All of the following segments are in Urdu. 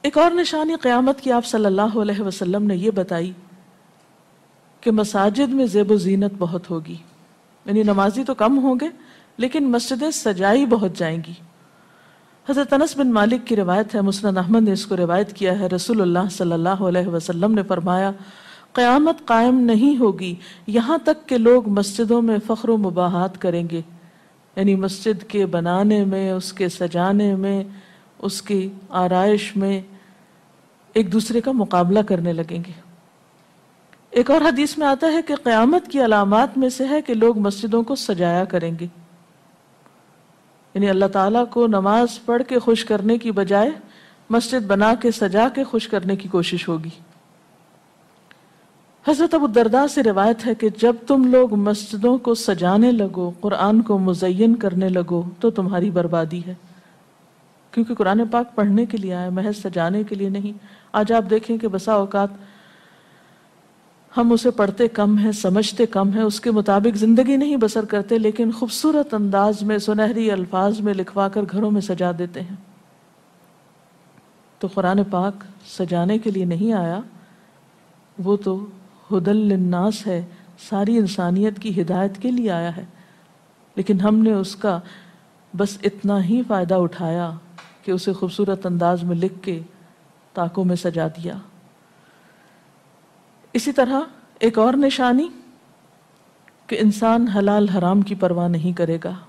ایک اور نشانی قیامت کی آپ صلی اللہ علیہ وسلم نے یہ بتائی کہ مساجد میں زیب و زینت بہت ہوگی، یعنی نمازی تو کم ہوں گے لیکن مسجدیں سجائی بہت جائیں گی۔ حضرت انس بن مالک کی روایت ہے، مسند احمد نے اس کو روایت کیا ہے، رسول اللہ صلی اللہ علیہ وسلم نے فرمایا قیامت قائم نہیں ہوگی یہاں تک کہ لوگ مسجدوں میں فخر و مباحات کریں گے، یعنی مسجد کے بنانے میں، اس کے سجانے میں، اس کی آرائش میں ایک دوسرے کا مقابلہ کرنے لگیں گے۔ ایک اور حدیث میں آتا ہے کہ قیامت کی علامات میں سے ہے کہ لوگ مسجدوں کو سجایا کریں گے، یعنی اللہ تعالیٰ کو نماز پڑھ کے خوش کرنے کی بجائے مسجد بنا کے سجا کے خوش کرنے کی کوشش ہوگی۔ حضرت ابو الدرداء سے روایت ہے کہ جب تم لوگ مسجدوں کو سجانے لگو، قرآن کو مزین کرنے لگو تو تمہاری بربادی ہے، کیونکہ قرآن پاک پڑھنے کے لیے آئے، محض سجانے کے لیے نہیں۔ آج آپ دیکھیں کہ بسا اوقات ہم اسے پڑھتے کم ہیں، سمجھتے کم ہیں، اس کے مطابق زندگی نہیں بسر کرتے، لیکن خوبصورت انداز میں سنہری الفاظ میں لکھوا کر گھروں میں سجا دیتے ہیں۔ تو قرآن پاک سجانے کے لیے نہیں آیا، وہ تو ہدی للناس ہے، ساری انسانیت کی ہدایت کے لیے آیا ہے، لیکن ہم نے اس کا بس اتنا ہی فائدہ اٹھایا کہ اسے خوبصورت انداز میں لکھ کے طاقوں میں سجا دیا۔ اسی طرح ایک اور نشانی کہ انسان حلال حرام کی پرواہ نہیں کرے گا۔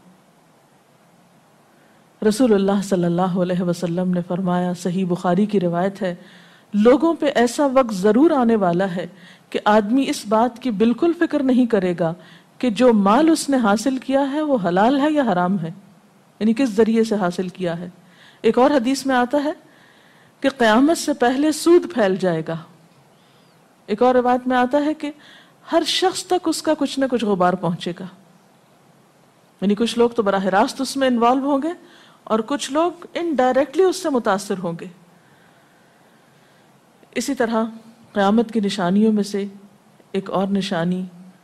رسول اللہ صلی اللہ علیہ وسلم نے فرمایا، صحیح بخاری کی روایت ہے، لوگوں پہ ایسا وقت ضرور آنے والا ہے کہ آدمی اس بات کی بالکل فکر نہیں کرے گا کہ جو مال اس نے حاصل کیا ہے وہ حلال ہے یا حرام ہے، یعنی کس ذریعے سے حاصل کیا ہے۔ ایک اور حدیث میں آتا ہے کہ قیامت سے پہلے سود پھیل جائے گا۔ ایک اور روایت میں آتا ہے کہ ہر شخص تک اس کا کچھ نہ کچھ غبار پہنچے گا، یعنی کچھ لوگ تو براہ راست اس میں انوالو ہوں گے اور کچھ لوگ انڈائریکٹلی اس سے متاثر ہوں گے۔ اسی طرح قیامت کی نشانیوں میں سے ایک اور نشانی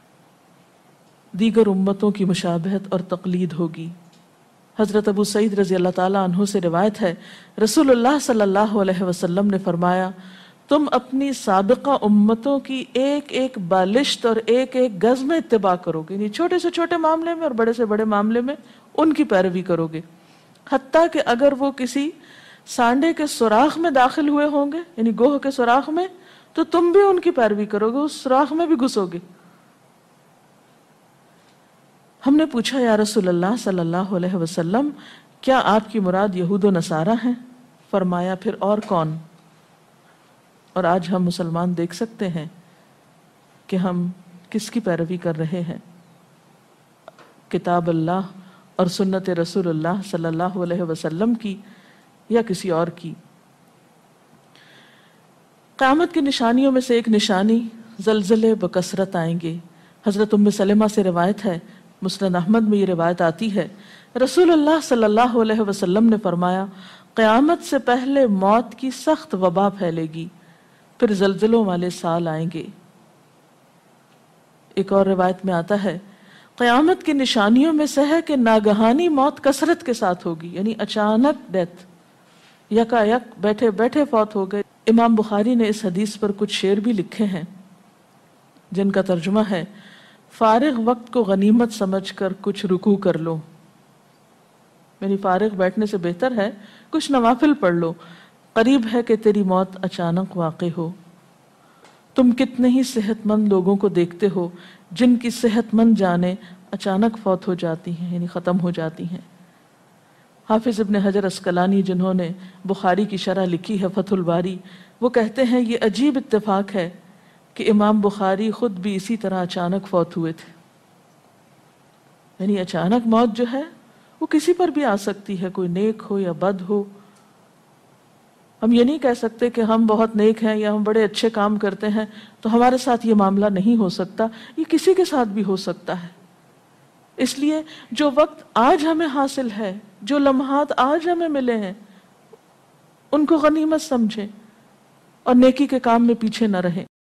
دیگر امتوں کی مشابہت اور تقلید ہوگی۔ حضرت ابو سعید رضی اللہ تعالیٰ عنہ سے روایت ہے، رسول اللہ صلی اللہ علیہ وسلم نے فرمایا تم اپنی سابقہ امتوں کی ایک ایک بالشت اور ایک ایک گز میں اتباع کرو گے، یعنی چھوٹے سے چھوٹے معاملے میں اور بڑے سے بڑے معاملے میں ان کی پیروی کرو گے، حتیٰ کہ اگر وہ کسی سانڈے کے سوراخ میں داخل ہوئے ہوں گے، یعنی گوہ کے سوراخ میں، تو تم بھی ان کی پیروی کرو گے، اس سوراخ میں بھی گھسو گے۔ ہم نے پوچھا یا رسول اللہ صلی اللہ علیہ وسلم کیا آپ کی مراد یہود و نصارہ ہیں؟ فرمایا پھر اور کون؟ اور آج ہم مسلمان دیکھ سکتے ہیں کہ ہم کس کی پیروی کر رہے ہیں، کتاب اللہ اور سنت رسول اللہ صلی اللہ علیہ وسلم کی یا کسی اور کی۔ قیامت کی نشانیوں میں سے ایک نشانی زلزلے بکثرت آئیں گے۔ حضرت ام سلمہ سے روایت ہے، مسند احمد میں یہ روایت آتی ہے، رسول اللہ صلی اللہ علیہ وسلم نے فرمایا قیامت سے پہلے موت کی سخت وبا پھیلے گی، پھر زلزلوں والے سال آئیں گے۔ ایک اور روایت میں آتا ہے قیامت کی نشانیوں میں سے ہے کہ ناگہانی موت کثرت کے ساتھ ہوگی، یعنی اچانک ڈیتھ، یکا یک بیٹھے بیٹھے فوت ہو گئے۔ امام بخاری نے اس حدیث پر کچھ شعر بھی لکھے ہیں جن کا ترجمہ ہے، فارغ وقت کو غنیمت سمجھ کر کچھ رکوع کر لو، یعنی فارغ بیٹھنے سے بہتر ہے کچھ نوافل پڑھ لو، قریب ہے کہ تیری موت اچانک واقع ہو۔ تم کتنے ہی صحت مند لوگوں کو دیکھتے ہو جن کی صحت مند جانیں اچانک فوت ہو جاتی ہیں، یعنی ختم ہو جاتی ہیں۔ حافظ ابن حجر عسقلانی جنہوں نے بخاری کی شرح لکھی ہے فتح الباری، وہ کہتے ہیں یہ عجیب اتفاق ہے کہ امام بخاری خود بھی اسی طرح اچانک فوت ہوئے تھے، یعنی اچانک موت جو ہے وہ کسی پر بھی آ سکتی ہے، کوئی نیک ہو یا بد ہو۔ ہم یہ نہیں کہہ سکتے کہ ہم بہت نیک ہیں یا ہم بڑے اچھے کام کرتے ہیں تو ہمارے ساتھ یہ معاملہ نہیں ہو سکتا، یہ کسی کے ساتھ بھی ہو سکتا ہے۔ اس لیے جو وقت آج ہمیں حاصل ہے، جو لمحات آج ہمیں ملے ہیں، ان کو غنیمت سمجھیں اور نیکی کے کام میں پیچھے نہ رہیں۔